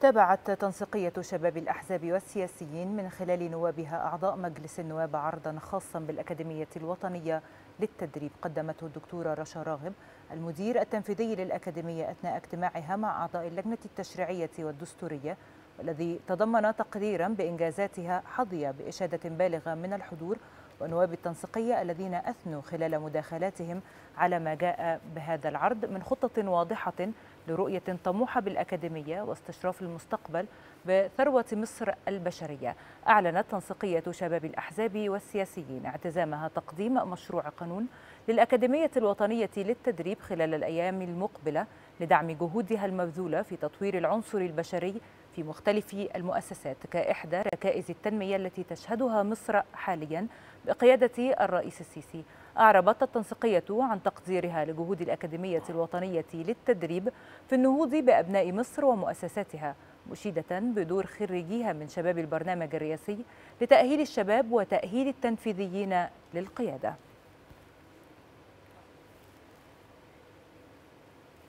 تابعت تنسيقية شباب الأحزاب والسياسيين من خلال نوابها أعضاء مجلس النواب عرضا خاصا بالأكاديمية الوطنية للتدريب قدمته الدكتورة رشا راغب المدير التنفيذي للأكاديمية أثناء اجتماعها مع أعضاء اللجنة التشريعية والدستورية، والذي تضمن تقريرا بإنجازاتها حظي بإشادة بالغة من الحضور ونواب التنسيقية الذين أثنوا خلال مداخلاتهم على ما جاء بهذا العرض من خطة واضحة لرؤية طموحة بالأكاديمية واستشراف المستقبل بثروة مصر البشرية. أعلنت تنسيقية شباب الأحزاب والسياسيين اعتزامها تقديم مشروع قانون للأكاديمية الوطنية للتدريب خلال الأيام المقبلة لدعم جهودها المبذولة في تطوير العنصر البشري في مختلف المؤسسات كإحدى ركائز التنمية التي تشهدها مصر حاليا بقيادة الرئيس السيسي. أعربت التنسيقية عن تقديرها لجهود الأكاديمية الوطنية للتدريب في النهوض بأبناء مصر ومؤسساتها، مشيدة بدور خريجيها من شباب البرنامج الرئاسي لتأهيل الشباب وتأهيل التنفيذيين للقيادة.